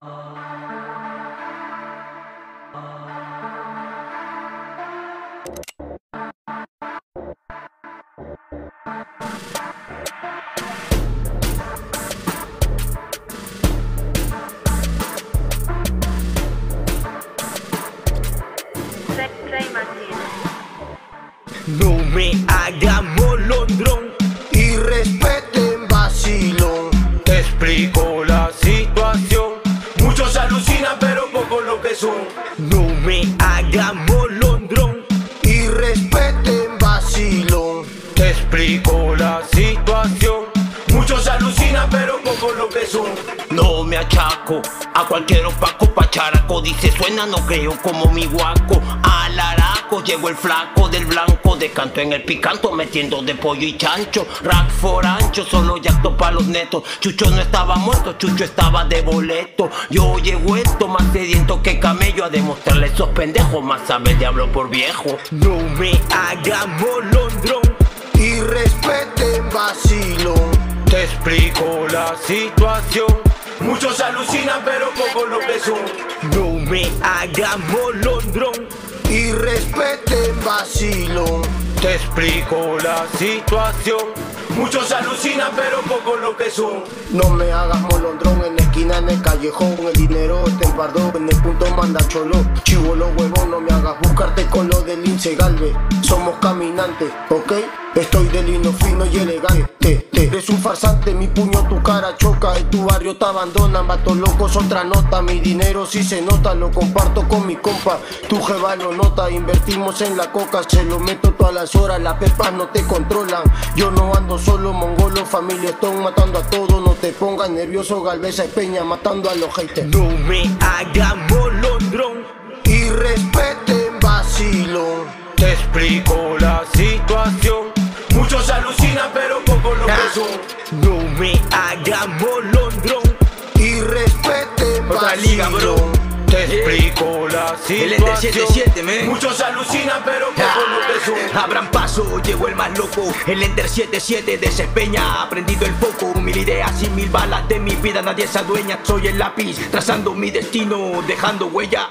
No me hagas molondrón y respeten vacilón. Te explico la situación. Muchos alucinan pero poco lo que son. No me hagas molondrón Y respeten vacilón. Te explico la situación. Muchos alucinan pero poco lo que son. No me achaco a cualquier opaco pacharaco. Dice suena, no creo como mi guaco. Al araco llegó el flaco del blanco. De canto en el picanto metiendo de pollo y chancho. Rack for ancho, solo yacto pa' los netos. Chucho no estaba muerto, Chucho estaba de boleto. Yo llego esto más sediento que camello. A demostrarle a esos pendejos más sabe diablo por viejo. No me hagas molondrón Y respeten vacilón. Te explico la situación. Muchos alucinan pero poco lo que son. No me hagas molondrón Y respeten vacilón. Te explico la situación. Muchos alucinan pero poco lo que son. No me hagas molondrón en la esquina, en el callejón. El dinero está en pardón, en el punto manda cholo. Chivolo huevón, no me hagas buscarte con lo del Lince Galvez. Somos caminantes, ¿ok? Estoy de lino fino y elegante. Eres un farsante, mi puño tu cara choca. En tu barrio te abandonan, vatos locos otra nota. Mi dinero sí se nota, lo comparto con mi compa. Tu jeva lo nota, invertimos en la coca. Se lo meto todas las horas, las pepas no te controlan. Yo no ando solo, mongolo, familia Stone matando a todos. No te pongas nervioso, Galveza y Peña matando a los haters. No me hagas molondrón Y respeten vacilón. Te explico la situación. Muchos alucinan pero poco lo que son. No me hagas molondrón Y respeten Otra liga, bro. vacilón. Te explico la El Enter situación. 77, men. Muchos alucinan pero poco lo que son. Abran paso, llegó el más loco. El Enter 77 desempeña, ha prendido el foco. 1000 ideas y 1000 balas de mi vida, nadie se adueña. Soy el lápiz, trazando mi destino, dejando huella.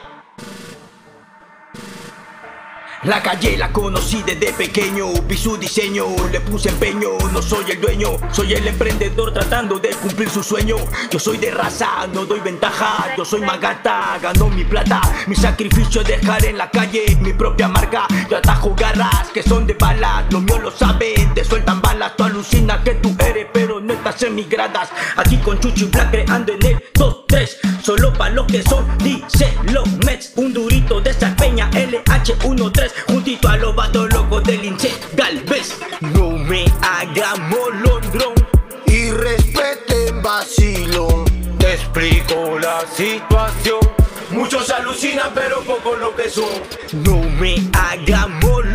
La calle la conocí desde pequeño, vi su diseño, le puse empeño. No soy el dueño, soy el emprendedor tratando de cumplir su sueño. Yo soy de raza, no doy ventaja, yo soy Magata, gano mi plata. Mi sacrificio es dejar en la calle mi propia marca. Yo atajo garras que son de balas, los míos lo saben, te sueltan balas. Tú alucinas que tú eres, pero no estás en mis gradas. Aquí con Chucho y Black creando en el top 3, solo pa' los que son, dice los Mets. Un durito de esa peña, LH13. Juntito a los vatos locos del Lince Galvez. No me hagas molondrón Y respeten vacilón. Te explico la situación. Muchos alucinan pero poco lo que son. No me hagas molondrón